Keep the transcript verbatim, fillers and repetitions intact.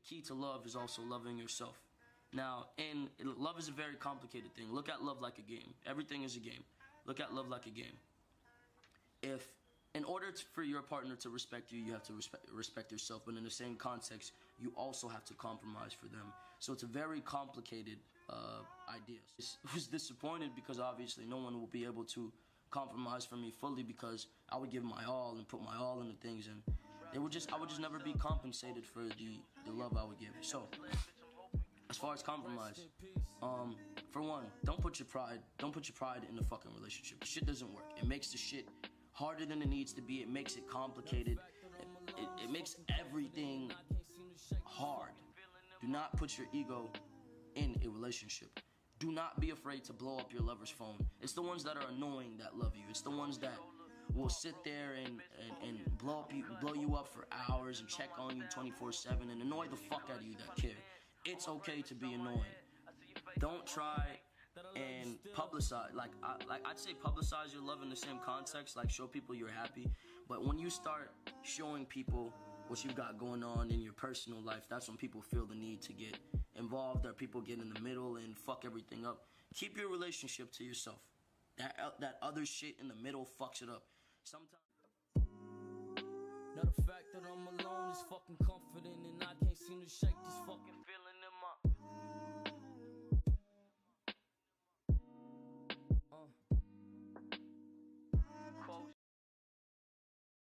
key to love is also loving yourself. Now, and love is a very complicated thing. Look at love like a game. Everything is a game. Look at love like a game. If, in order to, for your partner to respect you, you have to respect, respect yourself. But in the same context, you also have to compromise for them. So it's a very complicated uh, idea. I was disappointed because obviously no one will be able to compromise for me fully, because I would give my all and put my all into things, and it would just I would just never be compensated for the the love I would give. So as far as compromise, um, for one, don't put your pride don't put your pride in the fucking relationship. Shit doesn't work. It makes the shit harder than it needs to be. It makes it complicated. It, it, it makes everything hard. Do not put your ego in a relationship. Do not be afraid to blow up your lover's phone. It's the ones that are annoying that love you. It's the ones that will sit there and, and, and blow up you blow you up for hours and check on you twenty-four seven and annoy the fuck out of you that care. It's okay to be annoying. Don't try and publicize, like I, like I'd say publicize your love in the same context, like show people you're happy. But when you start showing people what you've got going on in your personal life, that's when people feel the need to get involved, or people get in the middle and fuck everything up. Keep your relationship to yourself. That that other shit in the middle fucks it up. Sometimes. Now the fact that I'm alone is fucking comforting, and I can't